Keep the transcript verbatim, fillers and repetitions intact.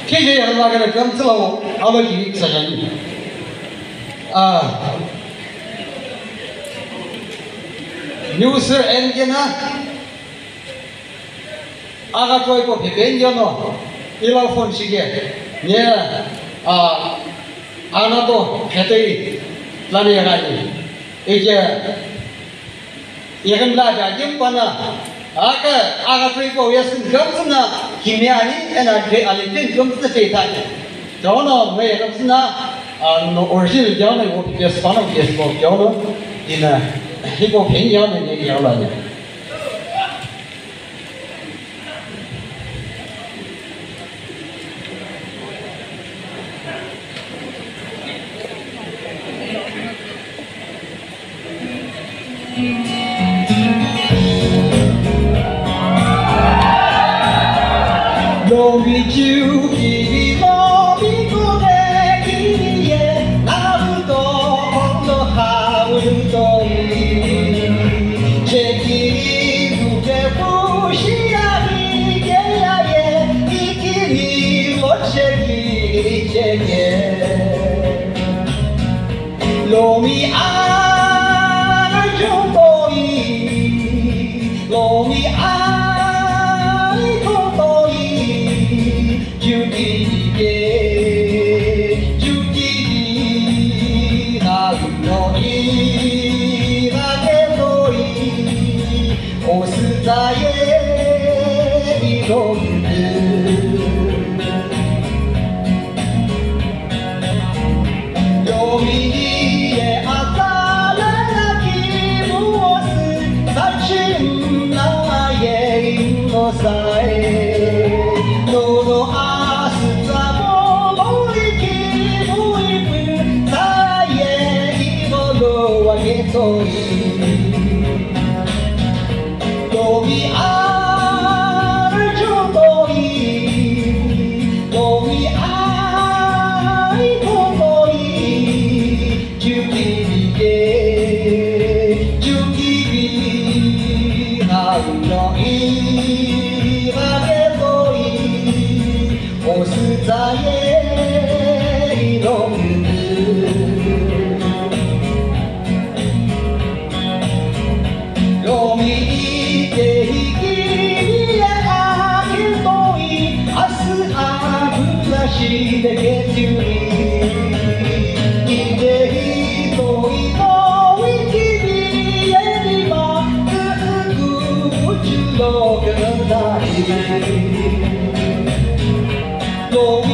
其实也是那个跟这了阿拉给实现啊。News engine na aga koi ko pheben jo no ila phone sige ne a ana to phetei lani ga ni eje yegan la ja jim pana aga aga koi ko yesin gam na kimya ni ena de ali tin gam se te ta jo no me gam na a no original jo no ko yes pana yes ko jo no ina一个平遥的那个遥了呢。罗密酒一罗密古的一夜，那不多多好有多。罗密爱就多伊，罗密爱就多伊，就地的，就地的那罗伊那个多伊，我是在耶罗密。Go